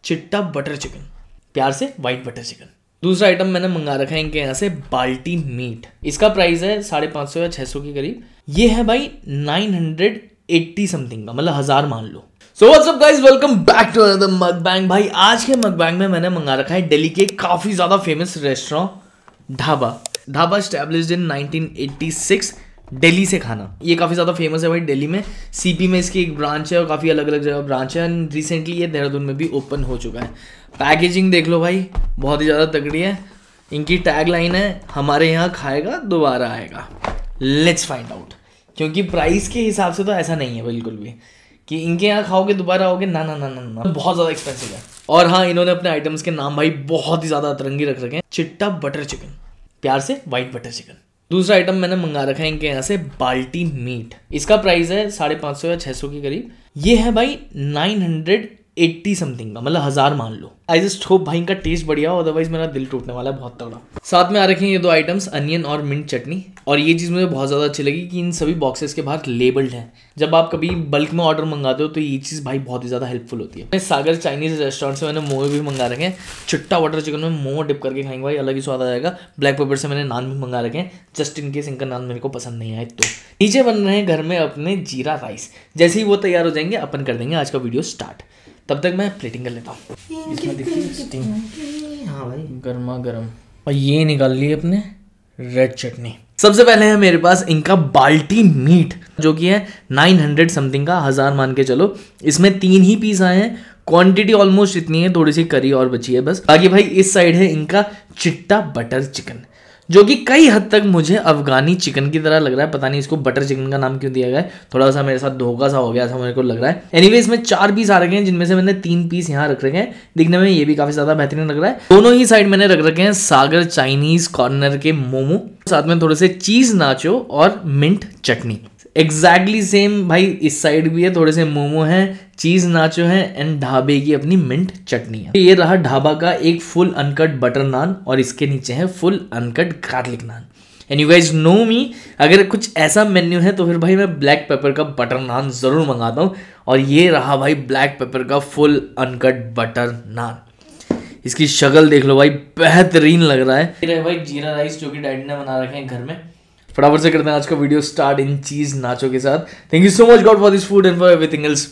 चिट्टा butter chicken, प्यार से वाइट बटर चिकन। दूसरा आइटम मैंने मंगा रखा है इनके यहाँ से बाल्टी मीट। इसका प्राइस है 550 या 600 के करीब। ये है भाई 980 समथिंग का, मतलब 1000 मान लो। So what's up guys, welcome back to another mukbang. भाई आज के मकबैंग में मैंने मंगा रखा है दिल्ली के काफी ज्यादा famous restaurant Dhaba established in 1986 Delhi से खाना। ये काफ़ी ज़्यादा फेमस है भाई दिल्ली में। सीपी में इसकी एक ब्रांच है और काफ़ी अलग अलग जगह ब्रांच है। एंड रिसेंटली ये देहरादून में भी ओपन हो चुका है। पैकेजिंग देख लो भाई, बहुत ही ज़्यादा तगड़ी है। इनकी टैग लाइन है, हमारे यहाँ खाएगा दोबारा आएगा। Let's find out. क्योंकि प्राइस के हिसाब से तो ऐसा नहीं है बिल्कुल भी कि इनके यहाँ खाओगे दोबारा आओगे, ना ना ना ना ना, बहुत ज़्यादा एक्सपेंसिव है। और हाँ, इन्होंने अपने आइटम्स के नाम भाई बहुत ही ज़्यादा अतरंगी रख रखे हैं। चिट्टा बटर चिकन, प्यार से वाइट बटर चिकन। दूसरा आइटम मैंने मंगा रखा है इनके यहाँ से बाल्टी मीट। इसका प्राइस है 550 या 600 के करीब। ये है भाई 980 समथिंग का, मतलब 1000 मान लो। आई जस्ट होप भाई इनका टेस्ट बढ़िया हो, अदरवाइज मेरा दिल टूटने वाला है बहुत तगड़ा। साथ में आ रखे हैं ये दो आइटम्स, अनियन और मिंट चटनी। और ये चीज़ मुझे बहुत ज़्यादा अच्छी लगी कि इन सभी बॉक्सेस के बाहर लेबल्ड है। जब आप कभी बल्क में ऑर्डर मंगाते हो तो ये चीज़ भाई बहुत ही ज़्यादा हेल्पफुल होती है। सागर चाइनीज़ रेस्टोरेंट से मैंने मोमो भी मंगा रखे हैं। चिट्टा बटर चिकन में मोमो डिप करके खाएंगे भाई, अलग ही स्वाद आ जाएगा। ब्लैक पेपर से मैंने नान भी मंगा रखे हैं, जस्ट इन केस इनका नान मेरे को पसंद नहीं आए तो। नीचे बन रहे हैं घर में अपने जीरा राइस। जैसे ही वो तैयार हो जाएंगे अपन कर देंगे आज का वीडियो स्टार्ट। तब तक मैं प्लेटिंग कर लेता हूँ। इसमें दिखती है स्टीम, हाँ भाई गर्मा गर्म। और ये निकाल ली अपने रेड चटनी। सबसे पहले है मेरे पास इनका बाल्टी मीट, जो कि है 900 समथिंग का, 1000 मान के चलो। इसमें 3 ही पीस आए हैं। क्वांटिटी ऑलमोस्ट इतनी है, थोड़ी सी करी और बची है बस। बाकी भाई इस साइड है इनका चिट्टा बटर चिकन, जो कि कई हद तक मुझे अफगानी चिकन की तरह लग रहा है। पता नहीं इसको बटर चिकन का नाम क्यों दिया गया है, थोड़ा सा मेरे साथ धोखा सा हो गया ऐसा मेरे को लग रहा है। एनीवे इसमें 4 पीस आ रखे हैं, जिनमें से मैंने 3 पीस यहाँ रख रखे हैं। दिखने में ये भी काफी ज्यादा बेहतरीन लग रहा है। दोनों ही साइड मैंने रख रखे हैं सागर चाइनीज कॉर्नर के मोमो, साथ में थोड़े से चीज नाचो और मिंट चटनी। एग्जैक्टली सेम भाई इस साइड भी है, थोड़े से मोमो हैं, चीज नाचो है एंड ढाबे की अपनी मिंट चटनी है। ये रहा ढाबा का एक फुल अनकट बटर नान और इसके नीचे है full uncut garlic naan. And you guys know me, अगर कुछ ऐसा मेन्यू है तो फिर भाई मैं ब्लैक पेपर का बटर नान जरूर मंगाता हूँ। और ये रहा भाई ब्लैक पेपर का फुल अनकट बटर नान। इसकी शक्ल देख लो भाई, बेहतरीन लग रहा है। ये रहे भाई जीरा राइस, जो कि डैडी ने बना रखे हैं घर में। फटाफट से करते हैं आज का वीडियो स्टार्ट इन चीज नाचो के साथ। Thank you so much God for this food and for everything else.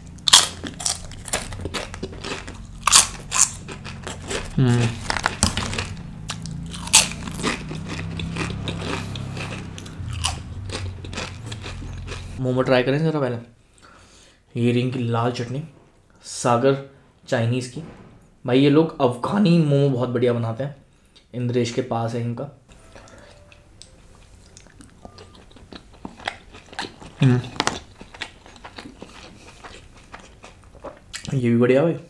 Momo try करें जरा पहले। ये रिंग की लाल चटनी, सागर चाइनीज की। भाई ये लोग अफगानी मोमो बहुत बढ़िया बनाते हैं, इंद्रेश के पास है इनका। ये भी बढ़िया भाई।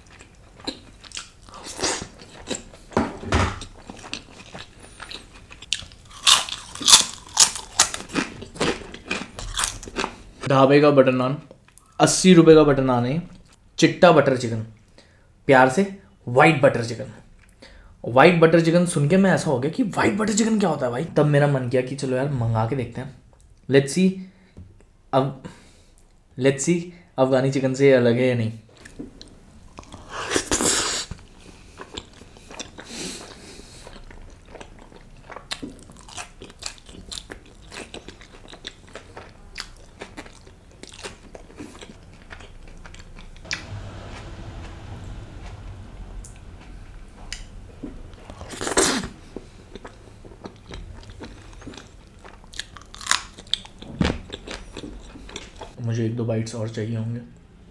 ढाबे का बटर नान, 80 रुपए का बटर नान है। चिट्टा बटर चिकन, प्यार से white butter chicken. White butter chicken सुन के मैं ऐसा हो गया कि वाइट बटर चिकन क्या होता है भाई। तब मेरा मन किया कि चलो यार मंगा के देखते हैं। लेट्स सी अफगानी चिकन से अलग है या नहीं। मुझे 1-2 बाइट्स और चाहिए होंगे।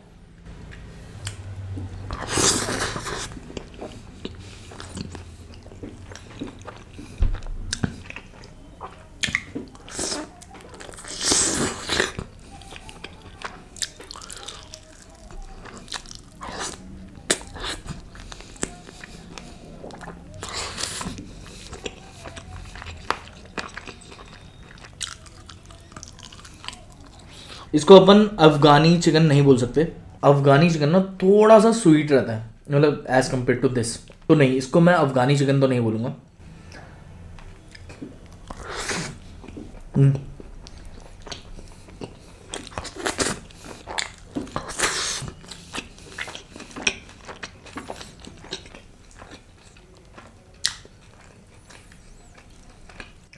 इसको अपन अफगानी चिकन नहीं बोल सकते। अफगानी चिकन ना थोड़ा सा स्वीट रहता है, मतलब एज कम्पेयर टू दिस। तो नहीं, इसको मैं अफगानी चिकन तो नहीं बोलूँगा।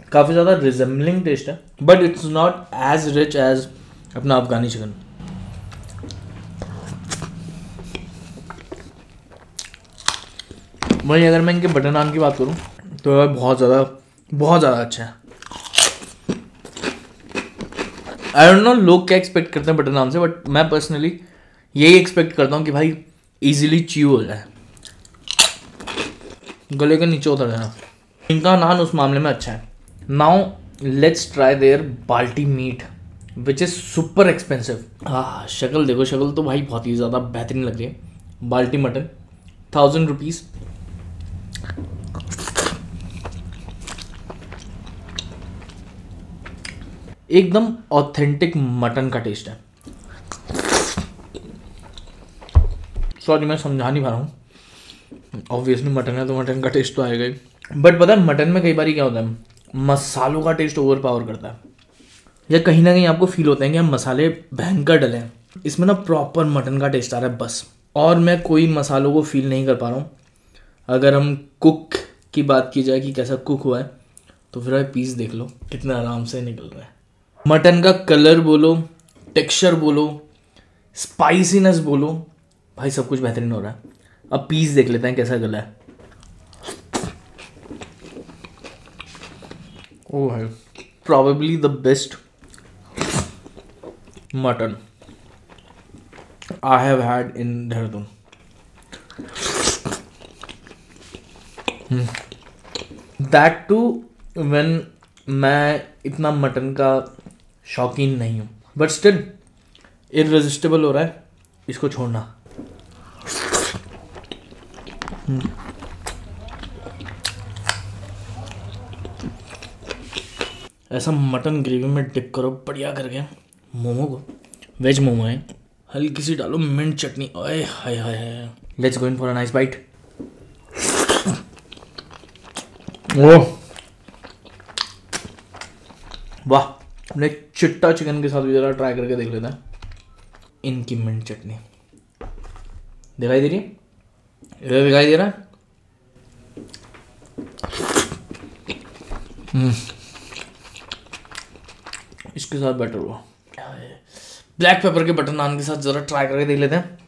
काफ़ी ज़्यादा रिजेंबलिंग टेस्ट है, but it's not as rich as अपना अफगानी चिकन। वही अगर मैं इनके बटर नान की बात करूँ तो बहुत ज़्यादा अच्छा है। आई डोंट नो लोग क्या एक्सपेक्ट करते हैं बटर नान से, बट मैं पर्सनली यही एक्सपेक्ट करता हूँ कि भाई इजीली च्यू हो जाए, गले के नीचे उतर जाना। इनका नान उस मामले में अच्छा है। Now let's try their balti meat which is super expensive. हाँ, शक्ल देखो, शक्ल तो भाई बहुत ही ज़्यादा बेहतरीन लग रही है। Balti mutton 1000 rupees. एकदम ऑथेंटिक मटन का टेस्ट है। सॉरी मैं समझा नहीं पा रहा हूँ, ऑब्वियसली मटन है तो मटन का टेस्ट तो आएगा ही, बट पता है मटन में कई बार क्या होता है, मसालों का टेस्ट ओवर पावर करता है, या कहीं ना कहीं आपको फील होता है कि हम मसाले भयंकर डले हैं। इसमें ना प्रॉपर मटन का टेस्ट आ रहा है बस, और मैं कोई मसालों को फील नहीं कर पा रहा हूँ। अगर हम कुक की बात की जाए कि कैसा कुक हुआ है, तो फिर पीस देख लो कितना आराम से निकल रहा है। मटन का कलर बोलो, टेक्सचर बोलो, स्पाइसीनेस बोलो, भाई सब कुछ बेहतरीन हो रहा है। अब पीस देख लेते हैं कैसा गला है। ओह है probably the best mutton I have had in Dehradun. That too when मैं इतना मटन का शौकीन नहीं हूँ, बट स्टिल इररेजिस्टिबल हो रहा है इसको छोड़ना। ऐसा मटन ग्रेवी में डिप करो बढ़िया करके मोमो को, वेज मोमो है, हल्की सी डालो मिंट चटनी, ओए हाय हाय हाय। Let's go in for a nice bite. Oh वाह, हमने चिट्टा चिकन के साथ भी ज़रा ट्राई करके देख लेते हैं। इनकी मिंट चटनी दिखाई दे रही है, ये दिखाई दे रहा है। इसके साथ बेटर हुआ। ब्लैक पेपर के बटर नान के साथ ज़रा ट्राई करके देख लेते हैं।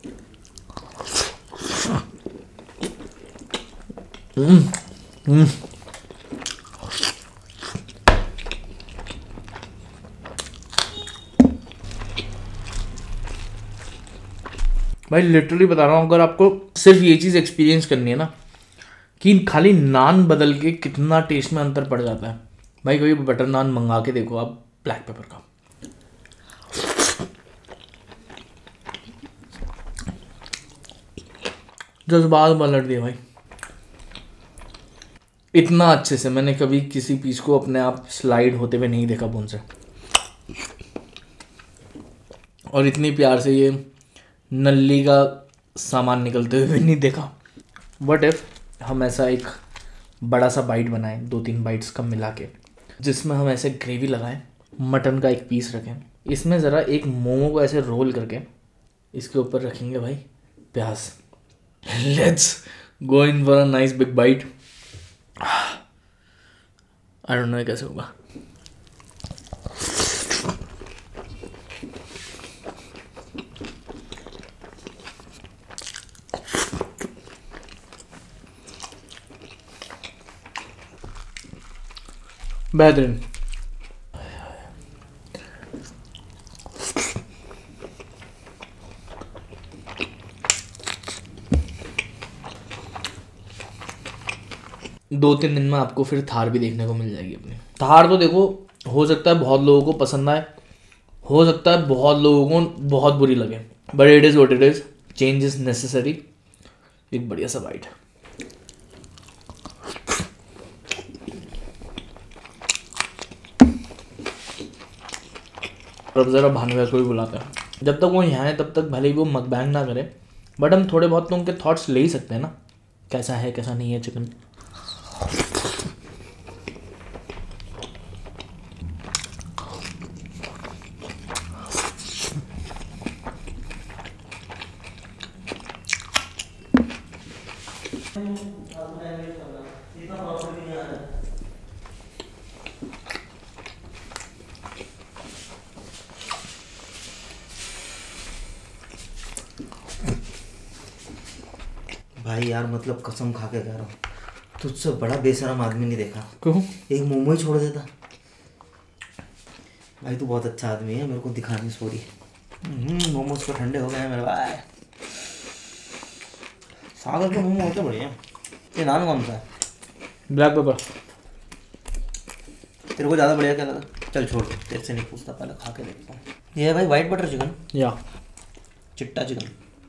भाई लिटरली बता रहा हूँ, अगर आपको सिर्फ ये चीज़ एक्सपीरियंस करनी है ना कि खाली नान बदल के कितना टेस्ट में अंतर पड़ जाता है, भाई कोई बटर नान मंगा के देखो आप ब्लैक पेपर का। जज्बात पलट दिए भाई। इतना अच्छे से मैंने कभी किसी पीस को अपने आप स्लाइड होते हुए नहीं देखा बोन से, और इतनी प्यार से ये नल्ली का सामान निकलते हुए भी नहीं देखा। व्हाट इफ हम ऐसा एक बड़ा सा बाइट बनाएं, 2-3 बाइट्स का मिला के, जिसमें हम ऐसे ग्रेवी लगाएं, मटन का एक पीस रखें, इसमें ज़रा एक मोमो को ऐसे रोल करके इसके ऊपर रखेंगे भाई प्याज। Let's go in for a nice big bite. I don't know कैसे होगा। बेहतरीन। दो तीन दिन में आपको फिर थार भी देखने को मिल जाएगी अपनी। थार तो देखो, हो सकता है बहुत लोगों को पसंद आए, हो सकता है बहुत लोगों को बहुत बुरी लगे, but it is what it is, change is necessary. एक बढ़िया सा बाइट। अब ज़रा भानु भैया को भी बुलाते हैं, जब तक वो यहाँ है तब तक भले ही वो मकबैंग ना करे, बट हम थोड़े बहुत तो उनके थॉट्स ले ही सकते हैं ना, कैसा है कैसा नहीं है चिकन। भाई यार मतलब कसम खा के कह रहा हूँ, तुझसे बड़ा बेशरम आदमी नहीं देखा। क्यों? एक मोमो ही छोड़ देता। भाई तू बहुत अच्छा आदमी है, मेरे को दिखानी सॉरी। मोमोज तो ठंडे हो गए हैं मेरे भाई। सागर के मोमो होते बढ़िया। ये नान कौन सा है? Black pepper. तेरे को ज़्यादा बढ़िया क्या लगा? चल छोड़, तेरे से नहीं पूछता, पहले खा के देखता हूँ। ये है भाई वाइट बटर चिकन या चिट्टा चिकन।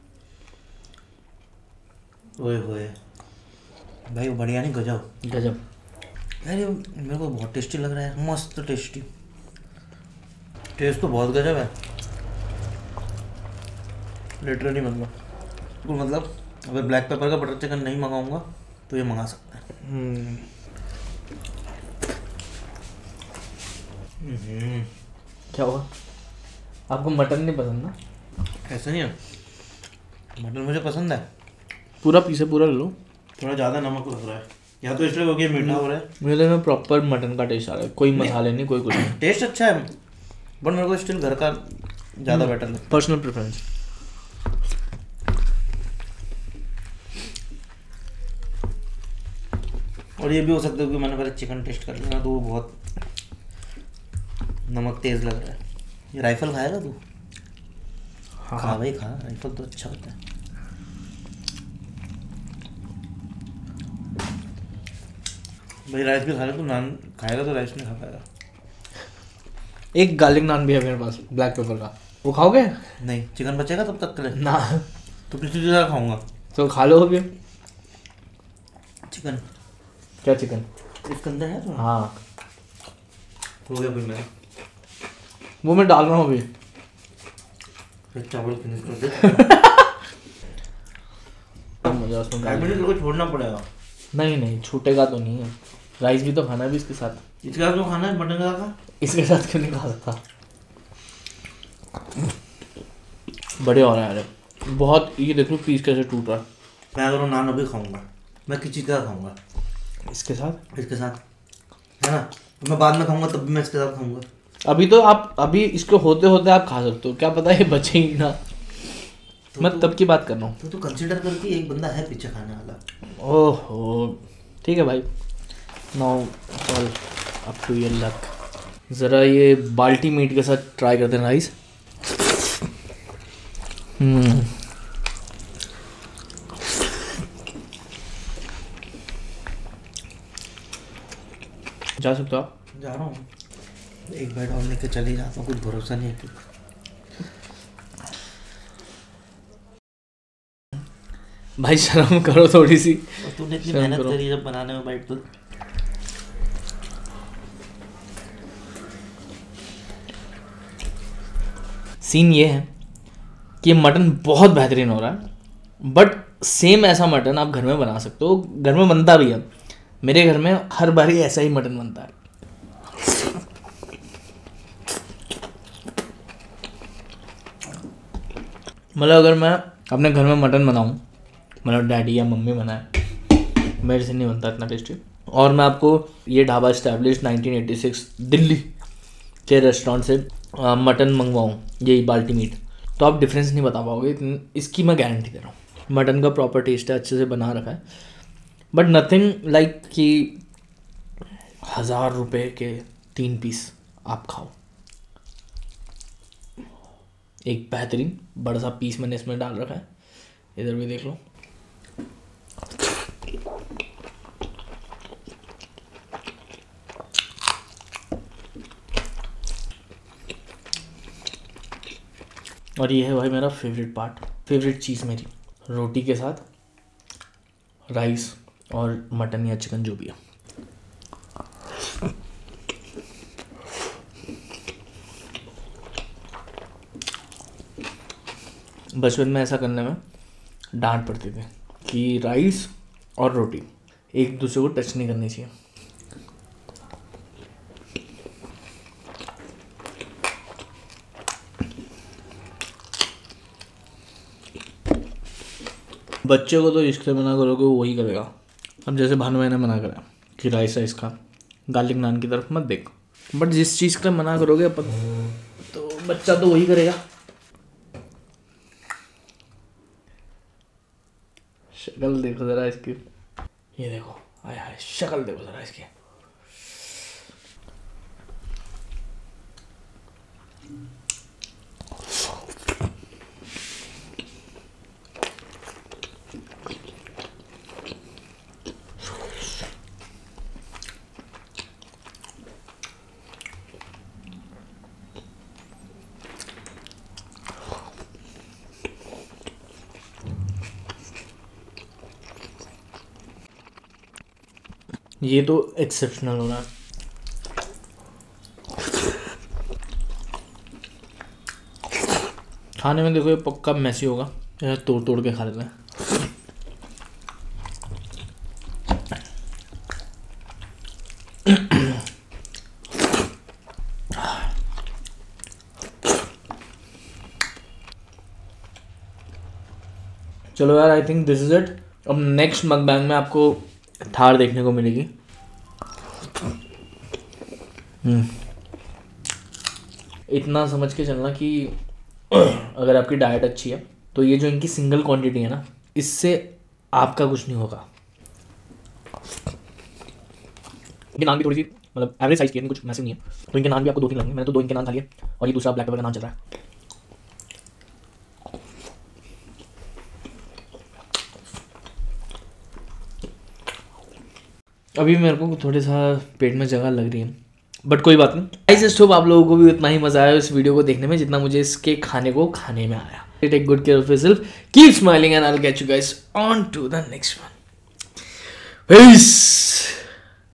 ओए होए भाई वो बढ़िया नहीं, गजब गजब। यार ये मेरे को बहुत टेस्टी लग रहा है, मस्त टेस्टी। टेस्ट तो बहुत गजब है लिटरली। मतलब अगर ब्लैक पेपर का बटर चिकन नहीं मंगाऊंगा तो ये मंगा सकता है। क्या हुआ? आपको मटन नहीं पसंद ना? ऐसा नहीं है, मटन मुझे पसंद है। पूरा पीस है, पूरा ले लो। थोड़ा ज़्यादा नमक लग रहा है, या तो इसलिए हो गया मीठा हो रहा है। मेरे में प्रॉपर मटन का टेस्ट आ रहा है, कोई मसाले नहीं, कोई कुछ नहीं। टेस्ट अच्छा है बट मेरे को स्टिल घर का ज़्यादा बेटर लगता पर्सनल प्रेफरेंस। है। और ये भी हो सकता है कि मैंने पहले चिकन टेस्ट कर लिया तो वो बहुत नमक तेज़ लग रहा है। ये राइफल खाएगा तू? खा भाई खा, राइफल तो अच्छा होता है। भाई राइस भी खा ले, तू नान खाएगा तो राइस नहीं खा पाएगा। एक गार्लिक नान भी है मेरे पास ब्लैक पेपर का, वो खाओगे? नहीं, चिकन बचेगा तब तक के लिए ना तो किसी जगह खाऊंगा। तो खा लो अभी चिकन। क्या चिकन? इसके अंदर है तो हाँ हो गया भाई। मेरा वो मैं डाल रहा हूँ अभी। फिर चावल फिनिश कर दे। मजा उसमें 5 मिनट को छोड़ना पड़ेगा। नहीं छूटेगा तो नहीं है, राइस भी तो खाना है भी इसके साथ। इसके साथ जो खाना है मटन का खा। इसके साथ क्यों नहीं खा सकता? बढ़िया हो रहा है यार बहुत। ये देख लो पीस कैसे टूट रहा है। मैं अगर वो नान अभी खाऊंगा, मैं किसी का खाऊंगा इसके साथ है ना, तो मैं बाद में खाऊंगा तब भी मैं इसके साथ खाऊंगा। अभी तो आप अभी इसके होते होते आप खा सकते हो, क्या पता ये बचे ही ना। तो मैं तब की बात कर रहा हूँ। तो कंसिडर करके एक बंदा है पीछे खाने वाला। ओहो ठीक है भाई, now all up to your luck. ज़रा ये बाल्टी मीट के साथ ट्राई करते हैं राइस। जा सकते हो आप? जा रहा हूँ, एक बाइट और लेके चले जाता हूँ, कुछ भरोसा नहीं है कि भाई शर्म करो थोड़ी सी। और तूने इतनी शर्म मेहनत करो। करी जब बनाने में बाइट तो। सीन ये है कि मटन बहुत बेहतरीन हो रहा है, बट सेम ऐसा मटन आप घर में बना सकते हो, घर में बनता भी है। मेरे घर में हर बार ही ऐसा ही मटन बनता है। मतलब अगर मैं अपने घर में मटन बनाऊं, मतलब डैडी या मम्मी बनाए, मेरे से नहीं बनता इतना टेस्टी। और मैं आपको ये ढाबा इस्टेब्लिश 1986 दिल्ली के रेस्टोरेंट से मटन मंगवाऊँ यही बाल्टी मीट, तो आप डिफरेंस नहीं बता पाओगे, इसकी मैं गारंटी दे रहा हूँ। मटन का प्रॉपर टेस्ट है, अच्छे से बना रखा है, बट नथिंग लाइक कि 1000 रुपये के 3 पीस आप खाओ। एक बेहतरीन बड़ा सा पीस मैंने इसमें डाल रखा है, इधर भी देख लो। और ये है भाई मेरा फेवरेट पार्ट, फेवरेट चीज़ मेरी, रोटी के साथ राइस और मटन या चिकन जो भी है। बचपन में ऐसा करने में डांट पड़ती थी कि राइस और रोटी एक दूसरे को टच नहीं करनी चाहिए। बच्चे को तो इससे मना करोगे वो वही करेगा। अब जैसे भानु भाई ने मना करा कि राइस राइस खा, गार्लिक नान की तरफ मत देख, बट जिस चीज़ के लिए मना करोगे तो बच्चा तो वही करेगा। शक्ल देखो जरा इसकी, ये देखो, हाय हाय शक्ल देखो जरा इसकी। ये तो एक्सेप्शनल हो रहा है। खाने में देखो ये पक्का मैसी होगा, तोड़ तोड़ के खा लेते हैं। चलो यार, I think this is it. अब नेक्स्ट मकबैंग में आपको थार देखने को मिलेगी। इतना समझ के चलना कि अगर आपकी डाइट अच्छी है तो ये जो इनकी सिंगल क्वांटिटी है ना, इससे आपका कुछ नहीं होगा। इनके नान भी थोड़ी सी मतलब एवरेज साइज की है, कुछ मैसिव नहीं है, तो इनके नान भी आपको 2-3 लगेंगे। मैंने तो 2 इनके नान खा लिए और ये दूसरा ब्लैक पेपर का नान चल रहा है। अभी मेरे को थोड़े सा पेट में जगह लग रही है, बट कोई बात नहीं। आई जस्ट होप आप लोगों को भी उतना ही मजा आया इस वीडियो को देखने में जितना मुझे इसके खाने को खाने में आया। Take good care of yourself, keep smiling and I will get you guys on to the next one. Piece.